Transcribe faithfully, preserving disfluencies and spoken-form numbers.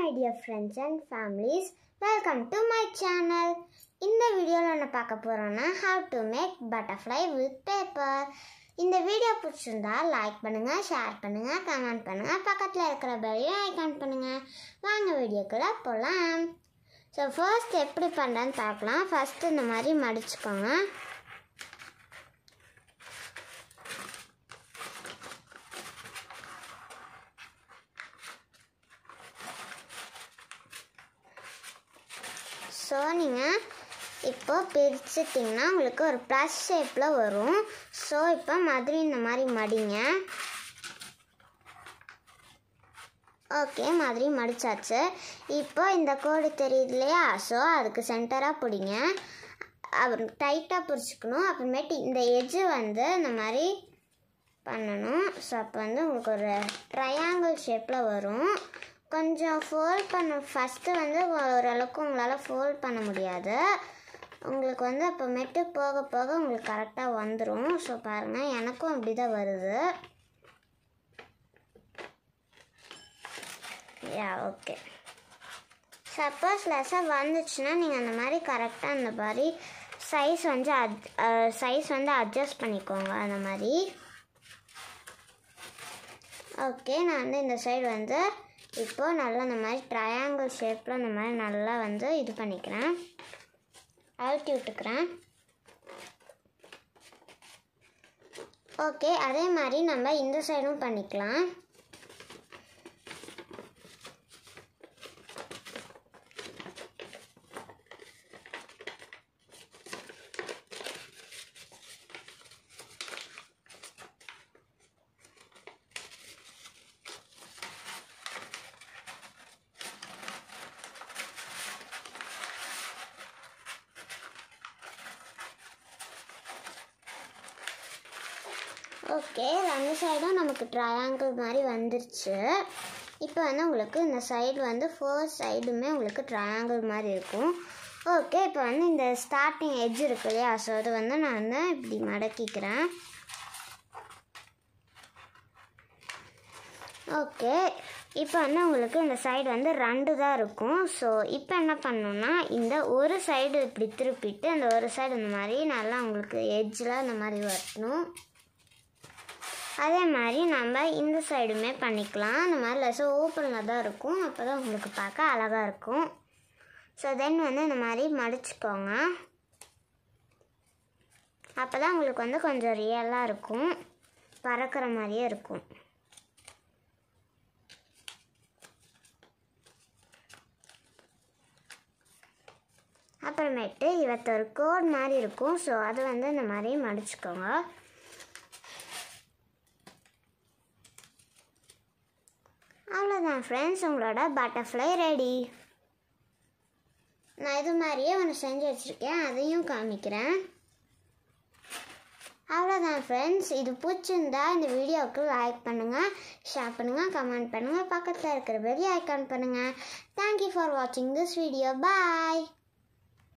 my dear friends and families, welcome to my channel. இந்த வீடியோல என்ன பார்க்க போறோம்னா how to make butterfly with paper. இந்த வீடியோ பிடிச்சிருந்தா லைக் பண்ணுங்க, ஷேர் பண்ணுங்க, கமெண்ட் பண்ணுங்க, பக்கத்துல இருக்கிற பெல்லையும் ஐகான் பண்ணுங்க. வாங்க வீடியோக்குள்ள போலாம். ஸோ ஃபர்ஸ்ட் எப்படி பண்ணுறேன்னு பார்க்கலாம். ஃபர்ஸ்ட் இந்த மாதிரி மடிச்சுக்கோங்க. ஸோ நீங்கள் இப்போ பிரிச்சுட்டிங்கன்னா உங்களுக்கு ஒரு ப்ளஸ் ஷேப்பில் வரும். ஸோ இப்போ மாதிரி இந்த மாதிரி மடிங்க. ஓகே, மாதிரி மடித்தாச்சு. இப்போ இந்த கோடு தெரியுது இல்லையா? ஸோ அதுக்கு சென்டராக பிடிங்க. அப்புறம் டைட்டாக பிடிச்சிக்கணும். அப்புறமேட்டு இந்த எட்ஜு வந்து இந்த மாதிரி பண்ணணும். ஸோ அப்போ வந்து உங்களுக்கு ஒரு ட்ரையாங்கிள் ஷேப்பில் வரும். கொஞ்சம் ஃபோல்ட் பண்ண ஃபஸ்ட்டு வந்து ஓரளவுக்கு உங்களால் ஃபோல்ட் பண்ண முடியாது. உங்களுக்கு வந்து அப்புறமேட்டு போக போக உங்களுக்கு கரெக்டாக வந்துடும். ஸோ பாருங்கள், எனக்கும் அப்படி தான் வருது. Yeah okay. சப்போஸ் லெஸ்ஸாக வந்துச்சுன்னா நீங்கள் அந்த மாதிரி கரெக்டாக அந்த மாதிரி சைஸ் வந்து அட் சைஸ் வந்து அட்ஜஸ்ட் பண்ணிக்கோங்க. அந்த மாதிரி ஓகே. நான் வந்து இந்த சைடு வந்து இப்போது நல்லா இந்த மாதிரி ட்ரையாங்கிள் ஷேப்பில் இந்த மாதிரி நல்லா வந்து இது பண்ணிக்கிறேன், அழுத்தி விட்டுக்கிறேன். ஓகே, அதே மாதிரி நம்ம இந்த சைடும் பண்ணிக்கலாம். ஓகே, ரெண்டு சைடும் நமக்கு ட்ரையாங்கிள் மாதிரி வந்துருச்சு. இப்போ வந்து உங்களுக்கு இந்த சைடு வந்து ஃபோர் சைடுமே உங்களுக்கு ட்ரையாங்கிள் மாதிரி இருக்கும். ஓகே, இப்போ வந்து இந்த ஸ்டார்டிங் எட்ஜ் இருக்கு இல்லையா? ஸோ அது வந்து நான் வந்து இப்படி மடக்கிக்கிறேன். ஓகே, இப்போ வந்து உங்களுக்கு இந்த சைடு வந்து ரெண்டு தான் இருக்கும். ஸோ இப்போ என்ன பண்ணணும்னா இந்த ஒரு சைடு இப்படி திருப்பிட்டு அந்த ஒரு சைடு இந்த மாதிரி நல்லா உங்களுக்கு எட்ஜில் இந்த மாதிரி வரணும். அதே மாதிரி நம்ம இந்த சைடுமே பண்ணிக்கலாம். அந்த மாதிரி லெஸ்ஸாக ஓப்பனில் தான் இருக்கும். அப்போ தான் உங்களுக்கு பார்க்க அழகாக இருக்கும். ஸோ தென் வந்து இந்த மாதிரி மடிச்சுக்கோங்க. அப்போ தான் உங்களுக்கு வந்து கொஞ்சம் ரியலாக இருக்கும், பறக்கிற மாதிரியே இருக்கும். அப்புறமேட்டு இவற்ற ஒரு கோட் மாதிரி இருக்கும். ஸோ அது வந்து இந்த மாதிரி மடிச்சுக்கோங்க. அவ்வளோதான் ஃப்ரெண்ட்ஸ், உங்களோட பட்டர்ஃப்ளை ரெடி. நான் இது மாதிரியே ஒன்று செஞ்சு வச்சுருக்கேன், அதையும் காமிக்கிறேன். அவ்வளோதான் ஃப்ரெண்ட்ஸ், இது பிடிச்சிருந்தா இந்த வீடியோவுக்கு லைக் பண்ணுங்கள், ஷேர் பண்ணுங்கள், கமெண்ட் பண்ணுங்கள், பக்கத்தில் இருக்கிற பெல் ஐகான் பண்ணுங்கள். தேங்க்யூ ஃபார் வாட்சிங் திஸ் வீடியோ. பாய்.